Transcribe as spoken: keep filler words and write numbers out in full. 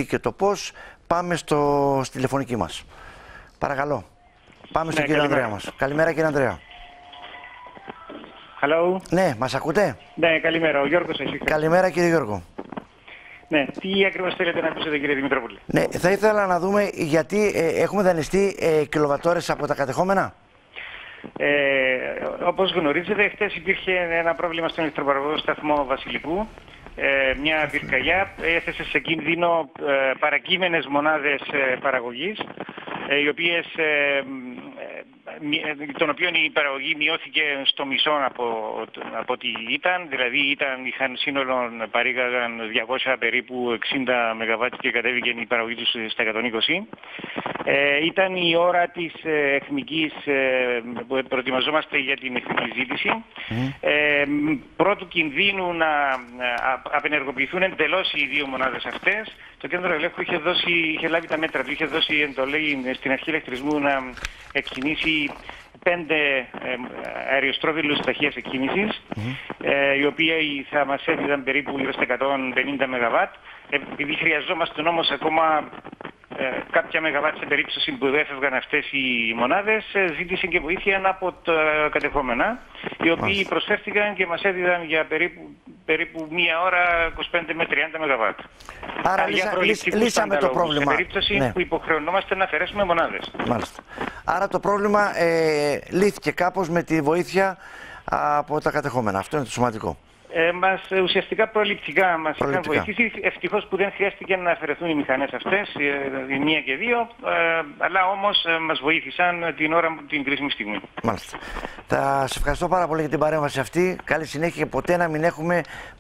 τι και το πώς, πάμε στο, στη τηλεφωνική μας. Παρακαλώ. Πάμε στον ναι, κύριο καλημέρα. Ανδρέα μας. Καλημέρα κύριε Ανδρέα. Hello. Ναι, μας ακούτε? Ναι, καλημέρα. Ο Γιώργος έχει. Καλημέρα κύριε Γιώργο. Ναι, τι ακριβώς θέλετε να ακούσετε κύριε Δημητρόπουλε? Ναι, θα ήθελα να δούμε γιατί ε, έχουμε δανειστεί ε, κιλοβατόρες από τα κατεχόμενα. Ε, όπως γνωρίζετε, χτες υπήρχε ένα πρόβλημα στον ηλεκτροπαραγωγικό σταθμό Βασιλικού. Ε, μια πυρκαγιά έθεσε σε κίνδυνο ε, παρακείμενες μονάδες ε, παραγωγής, ε, οι οποίες, ε, ε, των οποίων η παραγωγή μειώθηκε στο μισό από, από ό,τι ήταν. Δηλαδή ήταν, είχαν σύνολο, παρήγαγαν διακόσια περίπου εξήντα μεγαβάτ και κατέβηκε η παραγωγή τους στα εκατόν είκοσι. Ε, ήταν η ώρα της ε, εθνικής, ε, που προετοιμαζόμαστε για την εθνική ζήτηση. Mm. Ε, πρώτου κινδύνου να α, απενεργοποιηθούν εντελώς οι δύο μονάδες αυτές. Το κέντρο ελέγχου είχε, δώσει, είχε λάβει τα μέτρα του, είχε δώσει εντολή στην αρχή ηλεκτρισμού να εκκινήσει πέντε ε, αεροστρόβιλους ταχείας εκκίνησης, mm. ε, οι οποίοι θα μας έδιδαν περίπου γύρω στα εκατόν πενήντα μεγαβάτ. Επειδή χρειαζόμαστε όμως ακόμα ε, κάποια μεγαβάτ σε περίπτωση που δεν έφευγαν αυτές οι μονάδες, ε, ζήτησε και βοήθεια από τα κατεχόμενα, οι οποίοι Μάλιστα. προσφέρθηκαν και μας έδιδαν για περίπου, περίπου μία ώρα είκοσι πέντε με τριάντα μεγαβάτ. Άρα Άρα λύσα, λύσα, λύσαμε το πρόβλημα. Σε περίπτωση ναι. που υποχρεωνόμαστε να αφαιρέσουμε μονάδες. Μάλιστα. Άρα το πρόβλημα ε, λύθηκε κάπως με τη βοήθεια από τα κατεχόμενα. Αυτό είναι το σημαντικό. Ε, μας, ουσιαστικά προληπτικά μας είχαν βοηθήσει. Ευτυχώς που δεν χρειάστηκε να αφαιρεθούν οι μηχανές αυτές, η μία και δύο, ε, αλλά όμως ε, μας βοήθησαν την ώρα την κρίσιμη στιγμή. Μάλιστα. Θα σε ευχαριστώ πάρα πολύ για την παρέμβαση αυτή. Καλή συνέχεια και ποτέ να μην έχουμε